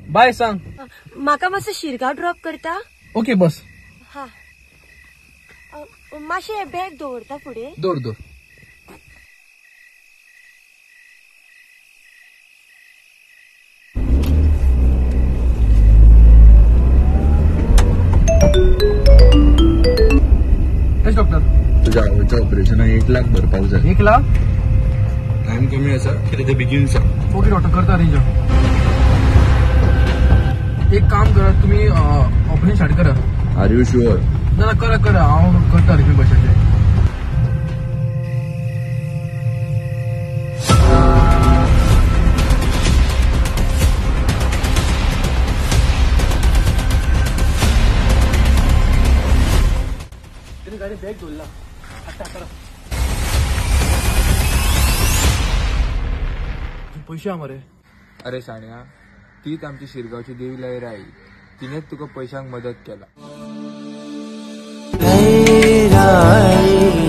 Bye सांग. म्हाका मातसो शिरगांव ड्रॉप करता. ओके बस. हा मातशें बॅग दवरता फुडें. दवर. डॉक्टर तुझ्या आवडचं ऑपरेशन 1 लाख भरपाक जाय. 1 लाख टाइम कमी आसा कितें ते बेगीन सांग. ओके डॉक्टर करता अरेंज. एक काम करा तुम्ही ऑपरेशन स्टार्ट करा. Are you sure? ना करा हांव करता रे पैशाचे. गाडी बॅग धरला आता करा. पैसे आमरे. अरे साण्या, तीच आमची शिरगावची देवी लहर आई. तिनेच तुका पैशांक मदत केला.